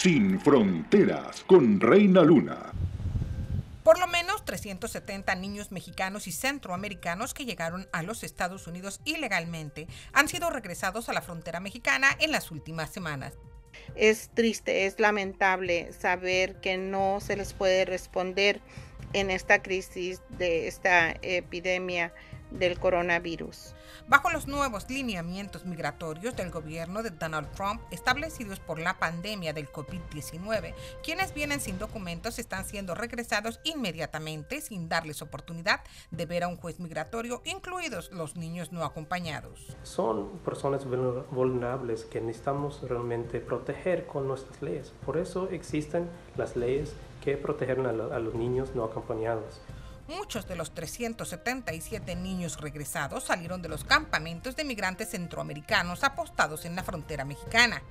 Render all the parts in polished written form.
Sin Fronteras con Reina Luna. Por lo menos 370 niños mexicanos y centroamericanos que llegaron a los Estados Unidos ilegalmente han sido regresados a la frontera mexicana en las últimas semanas. Es triste, es lamentable saber que no se les puede responder en esta crisis de esta epidemia del coronavirus. Bajo los nuevos lineamientos migratorios del gobierno de Donald Trump establecidos por la pandemia del COVID-19, quienes vienen sin documentos están siendo regresados inmediatamente sin darles oportunidad de ver a un juez migratorio, incluidos los niños no acompañados. Son personas vulnerables que necesitamos realmente proteger con nuestras leyes. Por eso existen las leyes que protegen a los niños no acompañados. Muchos de los 377 niños regresados salieron de los campamentos de migrantes centroamericanos apostados en la frontera mexicana.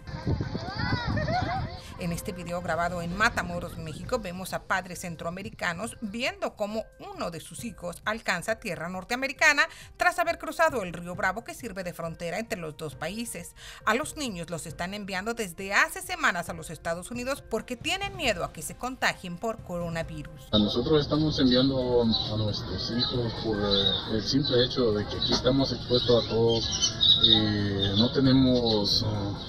En este video grabado en Matamoros, México, vemos a padres centroamericanos viendo cómo uno de sus hijos alcanza tierra norteamericana tras haber cruzado el río Bravo que sirve de frontera entre los dos países. A los niños los están enviando desde hace semanas a los Estados Unidos porque tienen miedo a que se contagien por coronavirus. Nosotros estamos enviando a nuestros hijos por el simple hecho de que aquí estamos expuestos a todo, no tenemos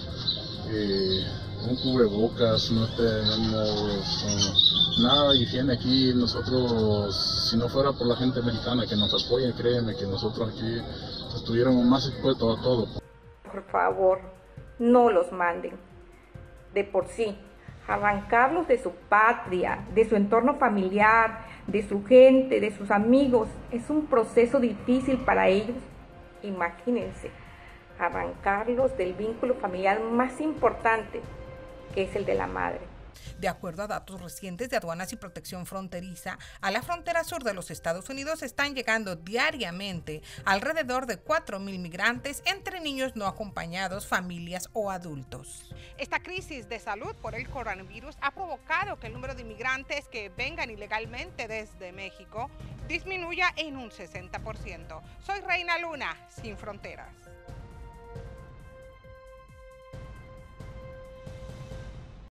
un cubrebocas, no tenemos nada de higiene aquí. Nosotros, si no fuera por la gente americana que nos apoya, créeme que nosotros aquí estuviéramos más expuestos a todo. Por favor, no los manden. De por sí, arrancarlos de su patria, de su entorno familiar, de su gente, de sus amigos, es un proceso difícil para ellos. Imagínense, arrancarlos del vínculo familiar más importante, que es el de la madre. De acuerdo a datos recientes de Aduanas y Protección Fronteriza, a la frontera sur de los Estados Unidos están llegando diariamente alrededor de 4,000 migrantes entre niños no acompañados, familias o adultos. Esta crisis de salud por el coronavirus ha provocado que el número de inmigrantes que vengan ilegalmente desde México disminuya en un 60%. Soy Reina Luna, Sin Fronteras.